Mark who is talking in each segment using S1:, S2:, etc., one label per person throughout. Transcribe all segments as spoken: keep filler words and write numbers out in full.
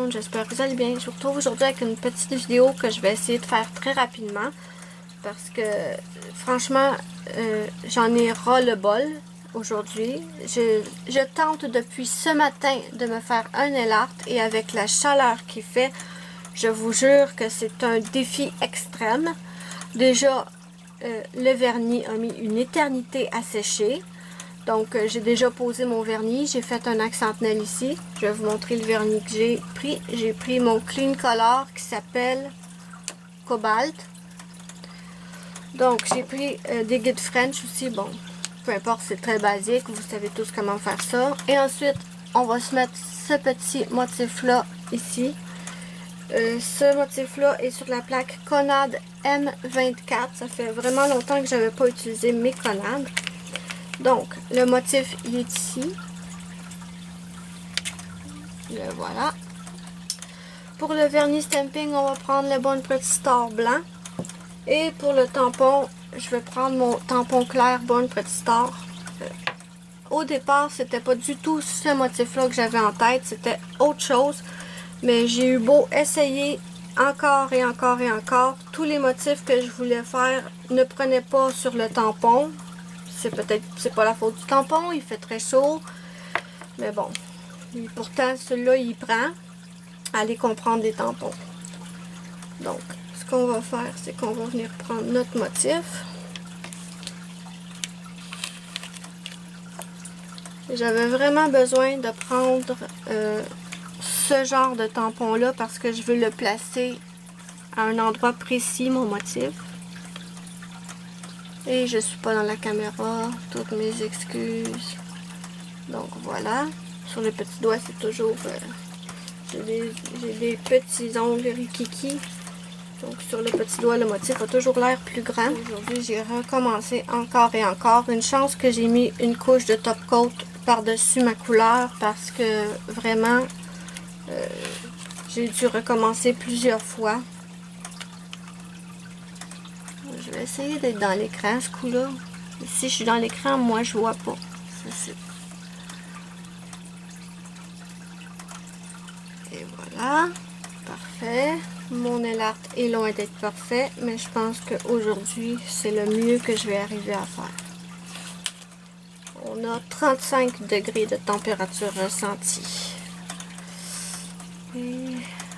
S1: monde, j'espère que vous allez bien. Je vous retrouve aujourd'hui avec une petite vidéo que je vais essayer de faire très rapidement. Parce que franchement, euh, j'en ai ras le bol aujourd'hui. Je, je tente depuis ce matin de me faire un nail art et avec la chaleur qu'il fait, je vous jure que c'est un défi extrême. Déjà, euh, le vernis a mis une éternité à sécher. Donc, euh, j'ai déjà posé mon vernis. J'ai fait un accent nail ici. Je vais vous montrer le vernis que j'ai pris. J'ai pris mon Clean Color qui s'appelle Cobalt. Donc, j'ai pris euh, des guides French aussi. Bon, peu importe, c'est très basique. Vous savez tous comment faire ça. Et ensuite, on va se mettre ce petit motif-là ici. Euh, ce motif-là est sur la plaque Conad M vingt-quatre. Ça fait vraiment longtemps que je n'avais pas utilisé mes Conad. Donc, le motif, il est ici. Le voilà. Pour le vernis stamping, on va prendre le Bon Petit Star blanc. Et pour le tampon, je vais prendre mon tampon clair Bon Petit Star. Euh, au départ, c'était pas du tout ce motif-là que j'avais en tête. C'était autre chose. Mais j'ai eu beau essayer encore et encore et encore. Tous les motifs que je voulais faire ne prenaient pas sur le tampon. C'est peut-être, c'est pas la faute du tampon, il fait très chaud. Mais bon, et pourtant celui-là il prend. Allez comprendre des tampons. Donc, ce qu'on va faire, c'est qu'on va venir prendre notre motif. J'avais vraiment besoin de prendre euh, ce genre de tampon-là parce que je veux le placer à un endroit précis, mon motif. Et je suis pas dans la caméra, toutes mes excuses. Donc voilà, sur le petit doigt c'est toujours, euh, j'ai des, j'ai des petits ongles rikiki. Donc sur le petit doigt le motif a toujours l'air plus grand. Aujourd'hui j'ai recommencé encore et encore. Une chance que j'ai mis une couche de top coat par-dessus ma couleur parce que vraiment euh, j'ai dû recommencer plusieurs fois. Je vais essayer d'être dans l'écran ce coup-là. Si je suis dans l'écran, moi je vois pas. Ça, et voilà. Parfait. Mon nail art est loin d'être parfait, mais je pense qu'aujourd'hui, c'est le mieux que je vais arriver à faire. On a trente-cinq degrés de température ressentie. Et...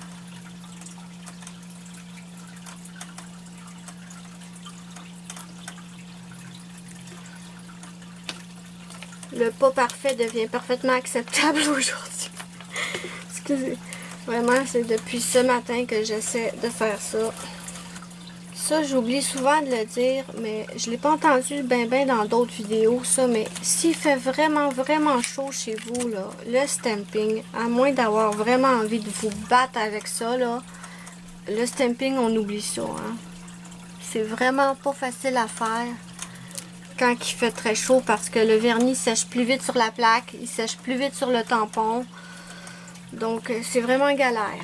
S1: le pas parfait devient parfaitement acceptable aujourd'hui. Excusez. Vraiment, c'est depuis ce matin que j'essaie de faire ça. Ça, j'oublie souvent de le dire, mais je ne l'ai pas entendu ben ben dans d'autres vidéos, ça. Mais s'il fait vraiment, vraiment chaud chez vous, là, le stamping, à moins d'avoir vraiment envie de vous battre avec ça, là, le stamping, on oublie ça. Hein. C'est vraiment pas facile à faire quand il fait très chaud parce que le vernis sèche plus vite sur la plaque, il sèche plus vite sur le tampon. Donc, c'est vraiment galère.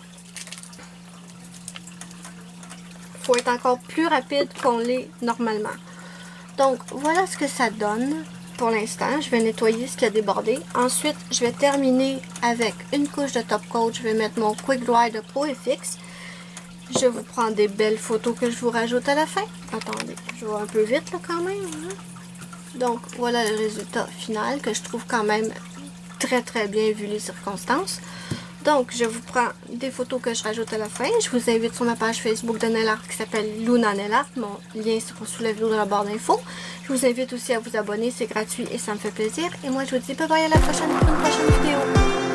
S1: Il faut être encore plus rapide qu'on l'est normalement. Donc, voilà ce que ça donne pour l'instant. Je vais nettoyer ce qui a débordé. Ensuite, je vais terminer avec une couche de top coat. Je vais mettre mon Quick Dry de Pro F X. Je vous prends des belles photos que je vous rajoute à la fin. Attendez, je vais un peu vite là quand même. Hein? Donc, voilà le résultat final que je trouve quand même très très bien vu les circonstances. Donc, je vous prends des photos que je rajoute à la fin. Je vous invite sur ma page Facebook de nail art qui s'appelle Luna Nail Art. Mon lien sera sous la vidéo dans la barre d'infos. Je vous invite aussi à vous abonner, c'est gratuit et ça me fait plaisir. Et moi, je vous dis bye bye à la prochaine pour une prochaine vidéo.